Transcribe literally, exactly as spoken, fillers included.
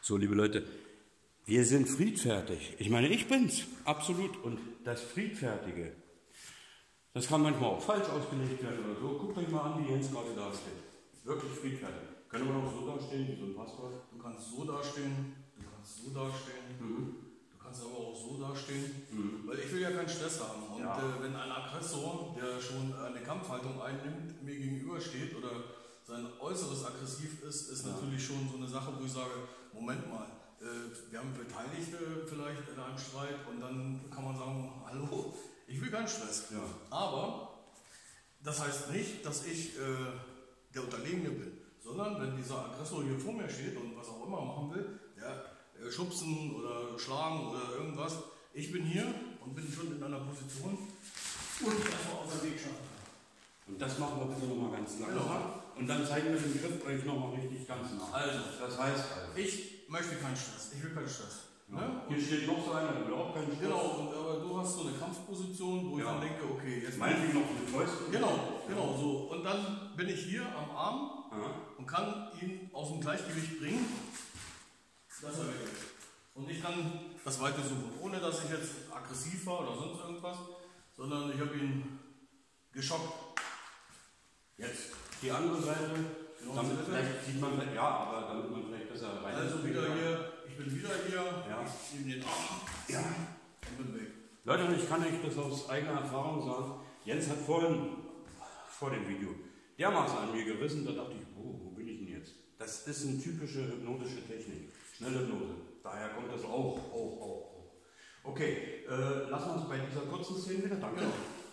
So, liebe Leute, wir sind friedfertig. Ich meine, ich bin's, absolut. Und das Friedfertige, das kann manchmal auch falsch ausgelegt werden oder so. Guckt euch mal an, wie Jens gerade dasteht. Wirklich friedfertig. Können wir noch so dastehen, wie so ein Pastor? Du kannst so dastehen, du kannst so dastehen, Mhm. du kannst aber auch so dastehen, Mhm. weil ich will ja keinen Stress haben. Und Ja. äh, wenn ein Aggressor, der schon eine Kampfhaltung einnimmt, mir gegenübersteht oder sein Äußeres aggressiv ist, ist Ja. natürlich schon so eine Sache, wo ich sage, Moment mal, äh, wir haben Beteiligte vielleicht in einem Streit und dann kann man sagen, hallo, ich will keinen Stress. Ja. Aber das heißt nicht, dass ich äh, der Unterlegene bin, sondern wenn dieser Aggressor hier vor mir steht und was auch immer machen will, der äh, schubsen oder schlagen oder irgendwas, ich bin hier und bin schon in einer Position, wo ich erstmal aus dem Weg schaffen kann. Und das machen wir bitte nochmal ganz langsam. Genau. Und dann zeigen wir den Griff euch nochmal richtig ganz nah. Also, Das heißt also. ich möchte keinen Stress. Ich will keinen Stress. Ja. Ne? Hier steht noch so einer, der will auch keinen Stress. Genau, und, aber du hast so eine Kampfposition, wo ich Ja. dann denke, okay, jetzt. Meinetwegen noch mit Fäusten. Genau, genau so. Und dann bin ich hier am Arm Ja. und kann ihn aus dem Gleichgewicht bringen, dass er weg ist. Und ich kann das weiter suchen, ohne dass ich jetzt aggressiv war oder sonst irgendwas, sondern ich habe ihn geschockt. Jetzt. Die andere Seite, Genau, damit Seite. vielleicht sieht man, ja, aber damit man vielleicht besser rein. Also wieder hier, ich bin wieder hier, Ja. ich nehme den Arm Ja. und bin weg. Leute, und ich kann euch das aus eigener Erfahrung sagen. Jens hat vorhin, vor dem Video, dermaßen an mir gerissen, da dachte ich, oh, wo bin ich denn jetzt? Das ist eine typische hypnotische Technik. Schnellhypnose. Daher kommt das auch, auch, auch, auch. Okay, äh, lassen wir uns bei dieser kurzen Szene wieder. Danke. Genau.